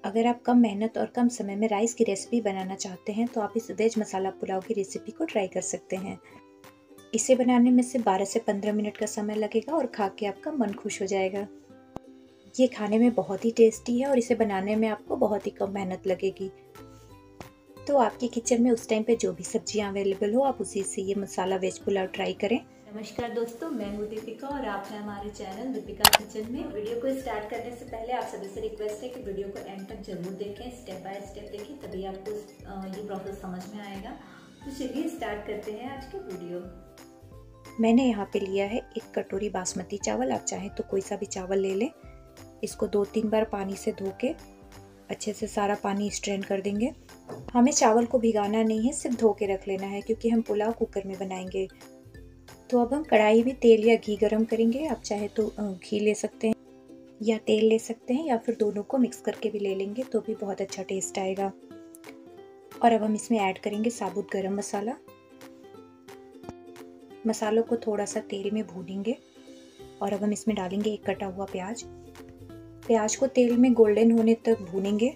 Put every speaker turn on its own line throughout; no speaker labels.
अगर आप कम मेहनत और कम समय में राइस की रेसिपी बनाना चाहते हैं तो आप इस वेज मसाला पुलाव की रेसिपी को ट्राई कर सकते हैं। इसे बनाने में से 12 से 15 मिनट का समय लगेगा और खा के आपका मन खुश हो जाएगा। ये खाने में बहुत ही टेस्टी है और इसे बनाने में आपको बहुत ही कम मेहनत लगेगी। तो आपके किचन में उस टाइम पे जो भी सब्जियां अवेलेबल हो आप उसी से ये मसाला वेज पुलाव ट्राई करें।
नमस्कार दोस्तों, मैं हूँ दीपिका और आप हैं हमारे चैनल दीपिका किचन में। वीडियो को स्टार्ट करने से पहले आप सभी से रिक्वेस्ट है कि वीडियो को एंड तक जरूर देखें, स्टेप बाय स्टेप देखें, तभी आपको ये प्रोसेस समझ में आएगा। तो चलिए स्टार्ट करते हैं आज की वीडियो।
मैंने यहाँ पे लिया है 1 कटोरी बासमती चावल। आप चाहें तो कोई सा भी चावल ले लें। इसको 2-3 बार पानी से धो के अच्छे से सारा पानी स्ट्रेन कर देंगे। हमें चावल को भिगाना नहीं है, सिर्फ धो के रख लेना है क्योंकि हम पुलाव कुकर में बनाएंगे। तो अब हम कढ़ाई में तेल या घी गरम करेंगे। आप चाहे तो घी ले सकते हैं या तेल ले सकते हैं या फिर दोनों को मिक्स करके भी ले लेंगे तो भी बहुत अच्छा टेस्ट आएगा। और अब हम इसमें ऐड करेंगे साबुत गरम मसाला। मसालों को थोड़ा सा तेल में भूनेंगे और अब हम इसमें डालेंगे 1 कटा हुआ प्याज। प्याज को तेल में गोल्डन होने तक भूनेंगे।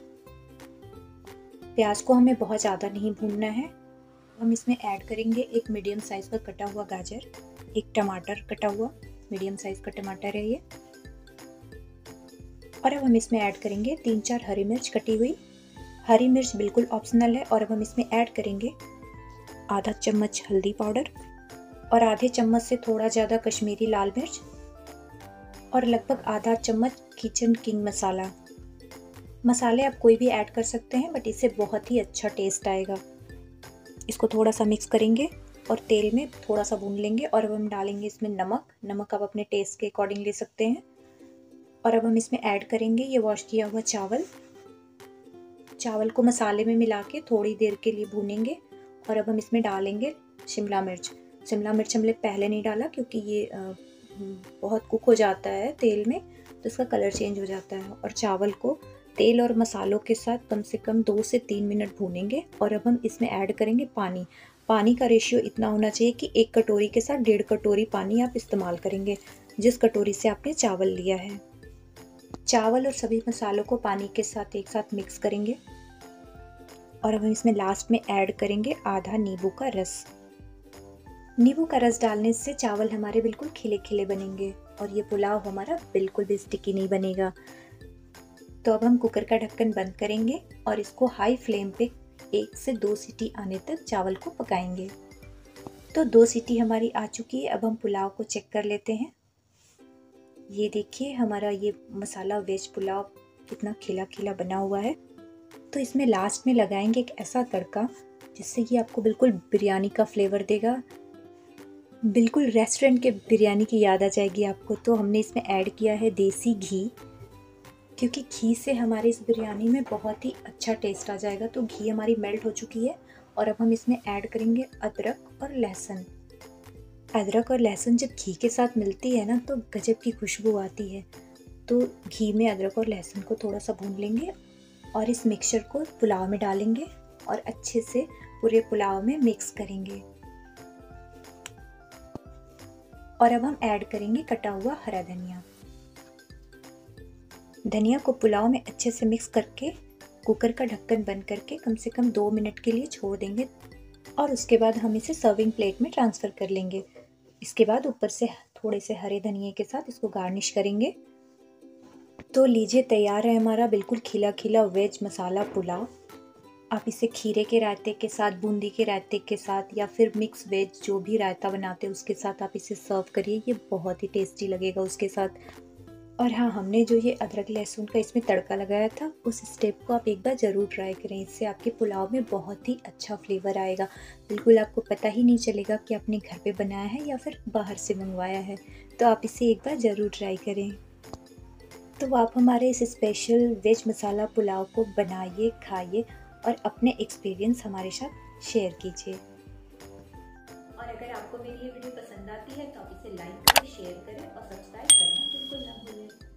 प्याज को हमें बहुत ज़्यादा नहीं भूनना है। हम इसमें ऐड करेंगे 1 मीडियम साइज़ का कटा हुआ गाजर, 1 टमाटर कटा हुआ, मीडियम साइज़ का टमाटर है ये। और अब हम इसमें ऐड करेंगे 3-4 हरी मिर्च कटी हुई। हरी मिर्च बिल्कुल ऑप्शनल है। और अब हम इसमें ऐड करेंगे आधा चम्मच हल्दी पाउडर और आधे चम्मच से थोड़ा ज़्यादा कश्मीरी लाल मिर्च और लगभग आधा चम्मच किचन किंग मसाला। मसाले आप कोई भी ऐड कर सकते हैं बट इससे बहुत ही अच्छा टेस्ट आएगा। इसको थोड़ा सा मिक्स करेंगे और तेल में थोड़ा सा भून लेंगे। और अब हम डालेंगे इसमें नमक आप अपने टेस्ट के अकॉर्डिंग ले सकते हैं। और अब हम इसमें ऐड करेंगे ये वॉश किया हुआ चावल को मसाले में मिला के थोड़ी देर के लिए भूनेंगे। और अब हम इसमें डालेंगे शिमला मिर्च हमने पहले नहीं डाला क्योंकि ये बहुत कुक हो जाता है तेल में तो इसका कलर चेंज हो जाता है। और चावल को तेल और मसालों के साथ कम से कम 2 से 3 मिनट भूनेंगे। और अब हम इसमें ऐड करेंगे पानी का रेशियो इतना होना चाहिए कि 1 कटोरी के साथ 1.5 कटोरी पानी आप इस्तेमाल करेंगे जिस कटोरी से आपने चावल लिया है। चावल और सभी मसालों को पानी के साथ एक साथ मिक्स करेंगे। और अब हम इसमें लास्ट में ऐड करेंगे आधा नींबू का रस। नींबू का रस डालने से चावल हमारे बिल्कुल खिले खिले बनेंगे और ये पुलाव हमारा बिल्कुल भी स्टिकी नहीं बनेगा। तो अब हम कुकर का ढक्कन बंद करेंगे और इसको हाई फ्लेम पे 1 से 2 सीटी आने तक चावल को पकाएंगे। तो 2 सीटी हमारी आ चुकी है। अब हम पुलाव को चेक कर लेते हैं। ये देखिए हमारा ये मसाला वेज पुलाव कितना खिला खिला बना हुआ है। तो इसमें लास्ट में लगाएंगे एक ऐसा तड़का जिससे ये आपको बिल्कुल बिरयानी का फ्लेवर देगा। बिल्कुल रेस्टोरेंट के बिरयानी की याद आ जाएगी आपको। तो हमने इसमें ऐड किया है देसी घी क्योंकि घी से हमारे इस बिरयानी में बहुत ही अच्छा टेस्ट आ जाएगा। तो घी हमारी मेल्ट हो चुकी है और अब हम इसमें ऐड करेंगे अदरक और लहसुन। अदरक और लहसुन जब घी के साथ मिलती है ना तो गजब की खुशबू आती है। तो घी में अदरक और लहसुन को थोड़ा सा भून लेंगे और इस मिक्सचर को पुलाव में डालेंगे और अच्छे से पूरे पुलाव में मिक्स करेंगे। और अब हम ऐड करेंगे कटा हुआ हरा धनिया को पुलाव में अच्छे से मिक्स करके कुकर का ढक्कन बंद करके कम से कम 2 मिनट के लिए छोड़ देंगे। और उसके बाद हम इसे सर्विंग प्लेट में ट्रांसफ़र कर लेंगे। इसके बाद ऊपर से थोड़े से हरे धनिए के साथ इसको गार्निश करेंगे। तो लीजिए तैयार है हमारा बिल्कुल खिला खिला वेज मसाला पुलाव। आप इसे खीरे के रायते के साथ, बूंदी के रायते के साथ या फिर मिक्स वेज जो भी रायता बनाते हैं उसके साथ आप इसे सर्व करिए। ये बहुत ही टेस्टी लगेगा उसके साथ। और हाँ, हमने जो ये अदरक लहसुन का इसमें तड़का लगाया था उस स्टेप को आप एक बार ज़रूर ट्राई करें। इससे आपके पुलाव में बहुत ही अच्छा फ्लेवर आएगा। बिल्कुल आपको पता ही नहीं चलेगा कि आपने घर पे बनाया है या फिर बाहर से मंगवाया है। तो आप इसे एक बार ज़रूर ट्राई करें। तो आप हमारे इस स्पेशल वेज मसाला पुलाव को बनाइए, खाइए और अपने एक्सपीरियंस हमारे साथ शेयर कीजिए।
और अगर आपको मेरी ये वीडियो पसंद आती है तो आप इसे लाइक करें, शेयर करें और सब्सक्राइब करना बिल्कुल ना भूलें।